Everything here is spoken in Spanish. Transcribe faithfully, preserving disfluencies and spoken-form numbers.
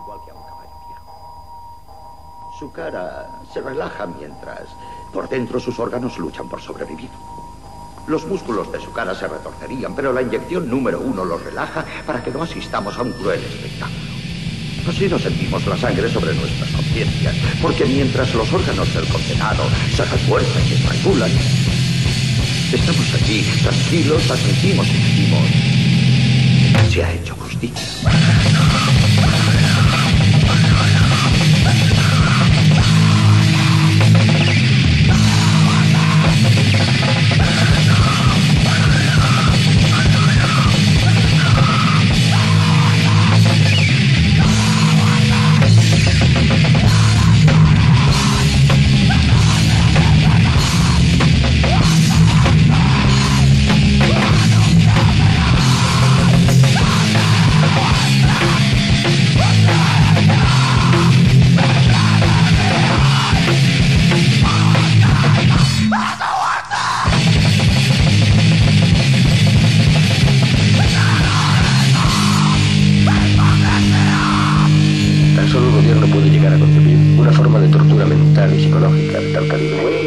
igual que a un caballo viejo. Su cara se relaja mientras, por dentro, sus órganos luchan por sobrevivir. Los músculos de su cara se retorcerían, pero la inyección número uno los relaja para que no asistamos a un cruel espectáculo. Así nos sentimos la sangre sobre nuestras conciencias, porque mientras los órganos del condenado se refuerzan y se regulan, estamos allí, tranquilos, admitimos y decimos: se ha hecho justicia. Solo el gobierno puede llegar a concebir una forma de tortura mental y psicológica de tal calibre.